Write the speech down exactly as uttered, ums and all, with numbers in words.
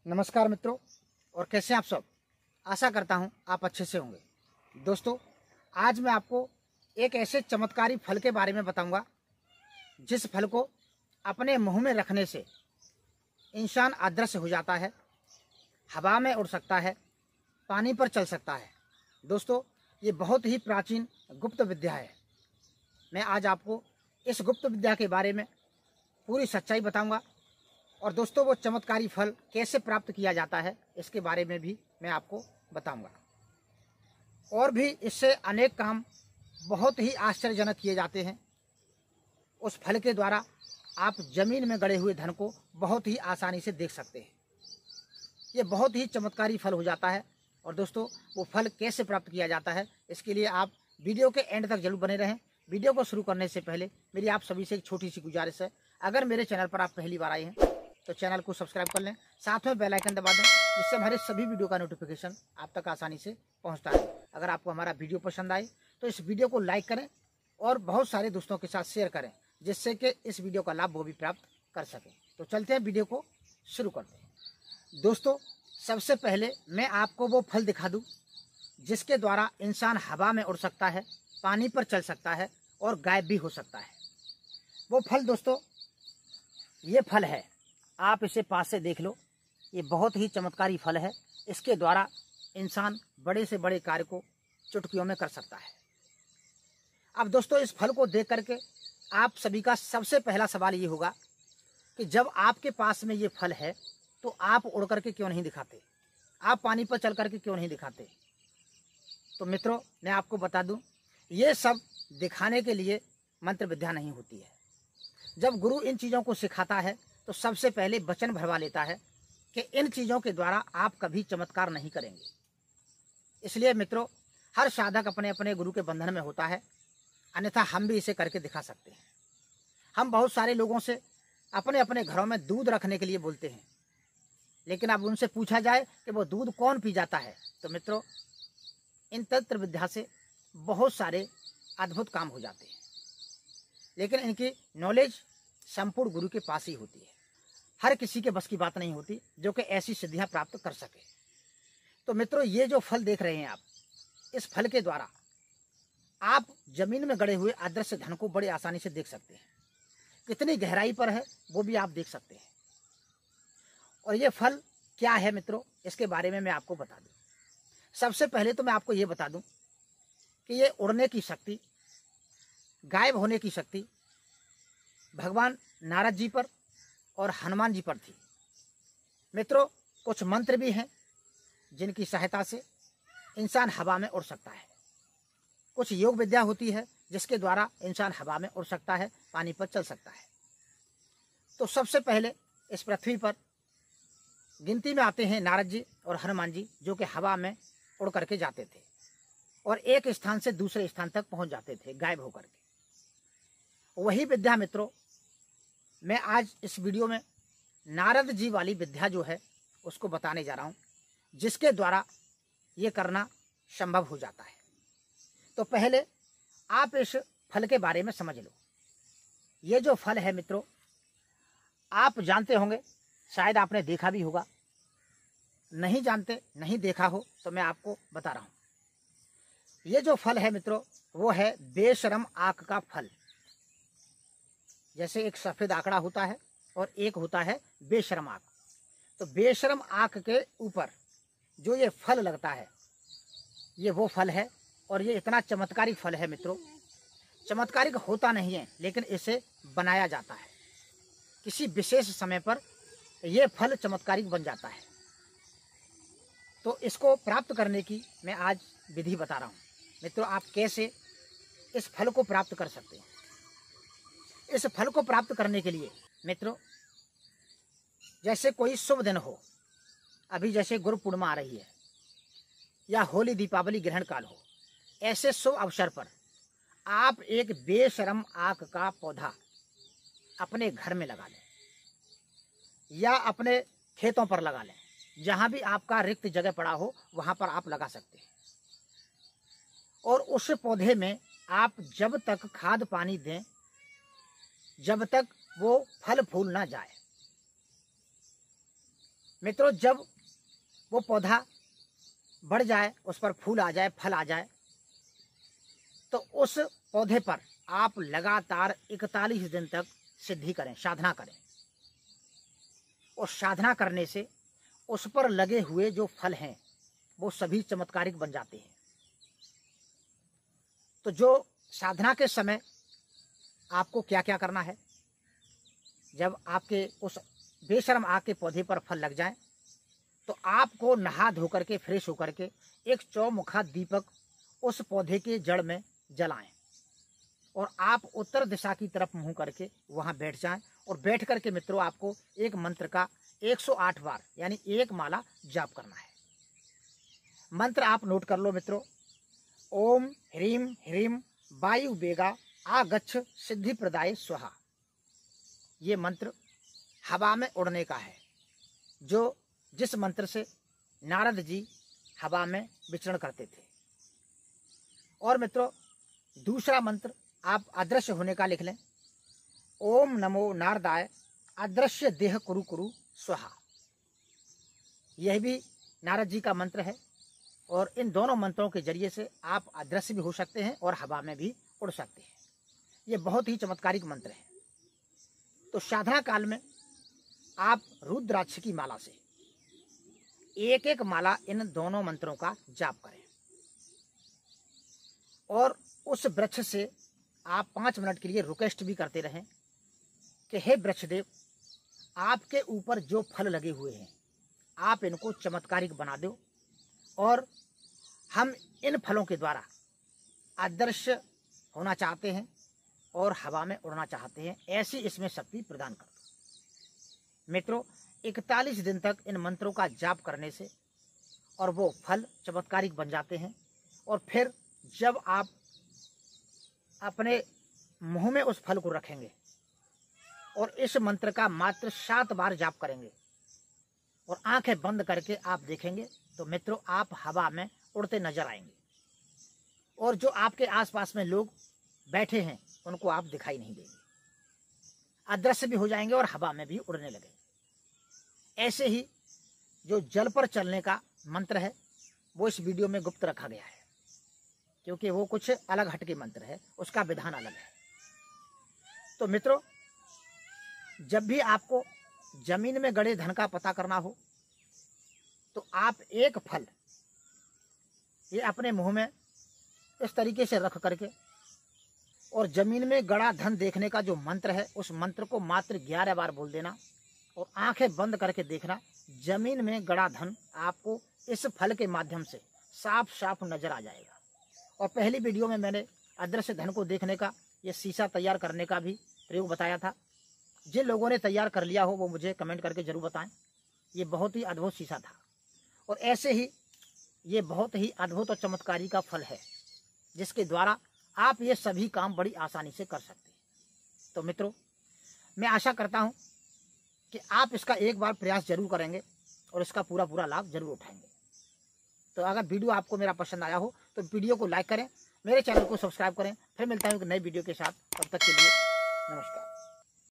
नमस्कार मित्रों, और कैसे हैं आप सब। आशा करता हूं आप अच्छे से होंगे। दोस्तों, आज मैं आपको एक ऐसे चमत्कारी फल के बारे में बताऊंगा जिस फल को अपने मुंह में रखने से इंसान अदृश्य हो जाता है, हवा में उड़ सकता है, पानी पर चल सकता है। दोस्तों, ये बहुत ही प्राचीन गुप्त विद्या है। मैं आज आपको इस गुप्त विद्या के बारे में पूरी सच्चाई बताऊंगा, और दोस्तों वो चमत्कारी फल कैसे प्राप्त किया जाता है इसके बारे में भी मैं आपको बताऊंगा। और भी इससे अनेक काम बहुत ही आश्चर्यजनक किए जाते हैं। उस फल के द्वारा आप जमीन में गड़े हुए धन को बहुत ही आसानी से देख सकते हैं। ये बहुत ही चमत्कारी फल हो जाता है। और दोस्तों, वो फल कैसे प्राप्त किया जाता है इसके लिए आप वीडियो के एंड तक जरूर बने रहें। वीडियो को शुरू करने से पहले मेरी आप सभी से एक छोटी सी गुजारिश है, अगर मेरे चैनल पर आप पहली बार आए हैं तो चैनल को सब्सक्राइब कर लें, साथ में बेल आइकन दबा दें, जिससे हमारे सभी वीडियो का नोटिफिकेशन आप तक आसानी से पहुंचता है। अगर आपको हमारा वीडियो पसंद आए तो इस वीडियो को लाइक करें और बहुत सारे दोस्तों के साथ शेयर करें, जिससे कि इस वीडियो का लाभ वो भी प्राप्त कर सकें। तो चलते हैं, वीडियो को शुरू करते हैं। दोस्तों, सबसे पहले मैं आपको वो फल दिखा दूँ जिसके द्वारा इंसान हवा में उड़ सकता है, पानी पर चल सकता है और गायब भी हो सकता है। वो फल दोस्तों ये फल है, आप इसे पास से देख लो। ये बहुत ही चमत्कारी फल है। इसके द्वारा इंसान बड़े से बड़े कार्य को चुटकियों में कर सकता है। अब दोस्तों, इस फल को देख करके आप सभी का सबसे पहला सवाल ये होगा कि जब आपके पास में ये फल है तो आप उड़ करके क्यों नहीं दिखाते, आप पानी पर चल करके क्यों नहीं दिखाते। तो मित्रों, मैं आपको बता दूं, ये सब दिखाने के लिए मंत्र विद्या नहीं होती है। जब गुरु इन चीज़ों को सिखाता है तो सबसे पहले वचन भरवा लेता है कि इन चीज़ों के द्वारा आप कभी चमत्कार नहीं करेंगे। इसलिए मित्रों, हर साधक अपने अपने गुरु के बंधन में होता है, अन्यथा हम भी इसे करके दिखा सकते हैं। हम बहुत सारे लोगों से अपने अपने घरों में दूध रखने के लिए बोलते हैं, लेकिन अब उनसे पूछा जाए कि वो दूध कौन पी जाता है, तो मित्रों इन तंत्र विद्या से बहुत सारे अद्भुत काम हो जाते हैं, लेकिन इनकी नॉलेज संपूर्ण गुरु के पास ही होती है। हर किसी के बस की बात नहीं होती जो कि ऐसी सिद्धियां प्राप्त कर सके। तो मित्रों, ये जो फल देख रहे हैं आप, इस फल के द्वारा आप जमीन में गड़े हुए अदृश्य धन को बड़े आसानी से देख सकते हैं। कितनी गहराई पर है वो भी आप देख सकते हैं। और ये फल क्या है मित्रों, इसके बारे में मैं आपको बता दूं। सबसे पहले तो मैं आपको ये बता दूं कि ये उड़ने की शक्ति, गायब होने की शक्ति भगवान नारद जी पर और हनुमान जी पर थी। मित्रों, कुछ मंत्र भी हैं जिनकी सहायता से इंसान हवा में उड़ सकता है। कुछ योग विद्या होती है जिसके द्वारा इंसान हवा में उड़ सकता है, पानी पर चल सकता है। तो सबसे पहले इस पृथ्वी पर गिनती में आते हैं नारद जी और हनुमान जी, जो कि हवा में उड़ करके जाते थे और एक स्थान से दूसरे स्थान तक पहुंच जाते थे गायब होकर के। वही विद्या मित्रों मैं आज इस वीडियो में नारद जी वाली विद्या जो है उसको बताने जा रहा हूं, जिसके द्वारा ये करना संभव हो जाता है। तो पहले आप इस फल के बारे में समझ लो। ये जो फल है मित्रों, आप जानते होंगे, शायद आपने देखा भी होगा। नहीं जानते, नहीं देखा हो तो मैं आपको बता रहा हूं। ये जो फल है मित्रों, वो है बेशरम आंख का फल। जैसे एक सफेद आंकड़ा होता है और एक होता है बेशरम आंख। तो बेशरम आंख के ऊपर जो ये फल लगता है, ये वो फल है। और ये इतना चमत्कारिक फल है मित्रों, चमत्कारिक होता नहीं है, लेकिन इसे बनाया जाता है। किसी विशेष समय पर यह फल चमत्कारिक बन जाता है। तो इसको प्राप्त करने की मैं आज विधि बता रहा हूं मित्रों, आप कैसे इस फल को प्राप्त कर सकते हैं। इस फल को प्राप्त करने के लिए मित्रों, जैसे कोई शुभ दिन हो, अभी जैसे गुरु पूर्णिमा आ रही है या होली दीपावली ग्रहण काल हो, ऐसे शुभ अवसर पर आप एक बेशरम आंख का पौधा अपने घर में लगा लें या अपने खेतों पर लगा लें। जहां भी आपका रिक्त जगह पड़ा हो वहां पर आप लगा सकते हैं। और उस पौधे में आप जब तक खाद पानी दें, जब तक वो फल फूल ना जाए। मित्रों, जब वो पौधा बढ़ जाए, उस पर फूल आ जाए, फल आ जाए, तो उस पौधे पर आप लगातार इकतालीस दिन तक सिद्धि करें, साधना करें। और साधना करने से उस पर लगे हुए जो फल हैं वो सभी चमत्कारिक बन जाते हैं। तो जो साधना के समय आपको क्या क्या करना है, जब आपके उस बेशर्म आग के पौधे पर फल लग जाएं, तो आपको नहा धो करके फ्रेश होकर के एक चौमुखा दीपक उस पौधे के जड़ में जलाएं और आप उत्तर दिशा की तरफ मुंह करके वहां बैठ जाएं। और बैठ करके मित्रों, आपको एक मंत्र का एक सौ आठ बार यानी एक माला जाप करना है। मंत्र आप नोट कर लो मित्रों। ओम ह्रीम ह्रीम वायु वेगा आगच्छ सिद्धि प्रदाय स्वाहा। ये मंत्र हवा में उड़ने का है, जो जिस मंत्र से नारद जी हवा में विचरण करते थे। और मित्रों, दूसरा मंत्र आप अदृश्य होने का लिख लें। ओम नमो नारदाय अदृश्य देह कुरु कुरु स्वाहा। यह भी नारद जी का मंत्र है। और इन दोनों मंत्रों के जरिए से आप अदृश्य भी हो सकते हैं और हवा में भी उड़ सकते हैं। ये बहुत ही चमत्कारिक मंत्र है। तो साधना काल में आप रुद्राक्ष की माला से एक एक माला इन दोनों मंत्रों का जाप करें और उस वृक्ष से आप पांच मिनट के लिए रिक्वेस्ट भी करते रहें कि हे वृक्षदेव, आपके ऊपर जो फल लगे हुए हैं आप इनको चमत्कारिक बना दो और हम इन फलों के द्वारा अदृश्य होना चाहते हैं और हवा में उड़ना चाहते हैं, ऐसी इसमें शक्ति प्रदान कर दो। मित्रों, इकतालीस दिन तक इन मंत्रों का जाप करने से और वो फल चमत्कारिक बन जाते हैं। और फिर जब आप अपने मुंह में उस फल को रखेंगे और इस मंत्र का मात्र सात बार जाप करेंगे और आंखें बंद करके आप देखेंगे, तो मित्रों आप हवा में उड़ते नजर आएंगे और जो आपके आसपास में लोग बैठे हैं उनको आप दिखाई नहीं देंगे, अदृश्य भी हो जाएंगे और हवा में भी उड़ने लगेंगे। ऐसे ही जो जल पर चलने का मंत्र है वो इस वीडियो में गुप्त रखा गया है, क्योंकि वो कुछ अलग हटके मंत्र है, उसका विधान अलग है। तो मित्रों, जब भी आपको जमीन में गड़े धन का पता करना हो तो आप एक फल ये अपने मुंह में इस तरीके से रख करके और जमीन में गड़ा धन देखने का जो मंत्र है उस मंत्र को मात्र ग्यारह बार बोल देना और आंखें बंद करके देखना। जमीन में गड़ा धन आपको इस फल के माध्यम से साफ साफ नजर आ जाएगा। और पहली वीडियो में मैंने अदृश्य धन को देखने का ये शीशा तैयार करने का भी प्रयोग बताया था। जिन लोगों ने तैयार कर लिया हो वो मुझे कमेंट करके जरूर बताएं। ये बहुत ही अद्भुत शीशा था और ऐसे ही ये बहुत ही अद्भुत और चमत्कारी का फल है जिसके द्वारा आप ये सभी काम बड़ी आसानी से कर सकते हैं। तो मित्रों, मैं आशा करता हूं कि आप इसका एक बार प्रयास जरूर करेंगे और इसका पूरा पूरा लाभ जरूर उठाएंगे। तो अगर वीडियो आपको मेरा पसंद आया हो तो वीडियो को लाइक करें, मेरे चैनल को सब्सक्राइब करें। फिर मिलता हूं एक नई वीडियो के साथ, तब तक के लिए नमस्कार।